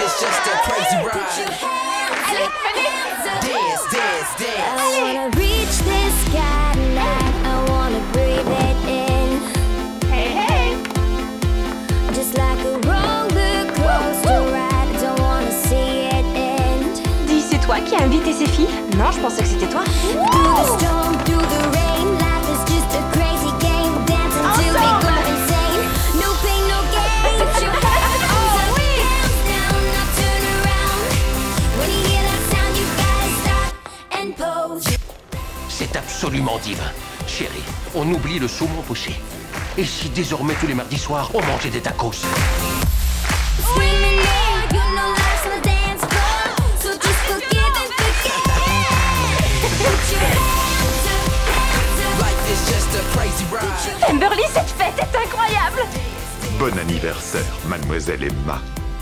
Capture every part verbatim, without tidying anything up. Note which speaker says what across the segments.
Speaker 1: is just a crazy ride.
Speaker 2: Allez, venez.
Speaker 1: Dance, dance, dance.
Speaker 3: I wanna reach this skyline, I wanna breathe it in.
Speaker 2: Hey, hey.
Speaker 3: Just like a roller coaster ride, don't wanna see it end.
Speaker 4: Dis, c'est toi qui as invité ces filles? Non, je pensais que c'était toi.
Speaker 3: Through the storm, through the rain, life is just a crazy game. Dance until we go insane. No pain, no gain. Put your hands up, hands down, now turn around. When you hear that sound, you gotta stop and pose.
Speaker 5: C'est absolument divin. Chérie, on oublie le saumon poché. Et si désormais tous les mardis soirs, on mangeait des tacos?
Speaker 3: Screaming there, you know life's on the dance floor, so just forgive and forget. Put your hands up, hands up.
Speaker 1: Life is just a crazy ride.
Speaker 4: Pemberley, cette fête est incroyable!
Speaker 6: Bon anniversaire, mademoiselle Emma.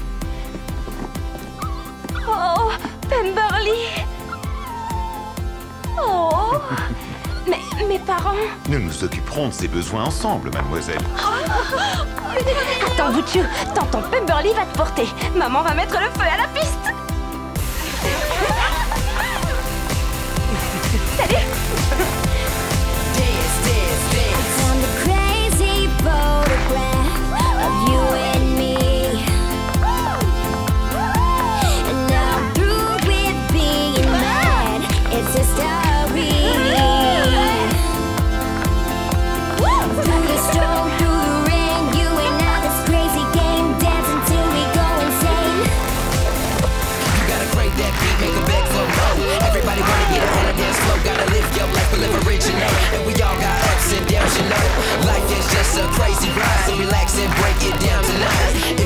Speaker 4: Oh, Pemberley! Oh! Mais mes parents...
Speaker 6: Nous nous occuperons de ses besoins ensemble, mademoiselle.
Speaker 4: Attends, Butchu, tonton Pemberley va te porter. Maman va mettre le feu à la piste. Salut!
Speaker 1: Dance, dance, dance.
Speaker 3: Found a crazy photograph of you and me, and now I'm through with being mad. It's a story. Through the storm, through the rain, you and I, this crazy game. Dance until we go insane.
Speaker 1: You gotta crave that beat, make a beg for more. Everybody wanna get on the dance floor. Gotta live your life, but live original. And we all got ups and downs, you know. Life is just a crazy ride, so relax and break it down tonight.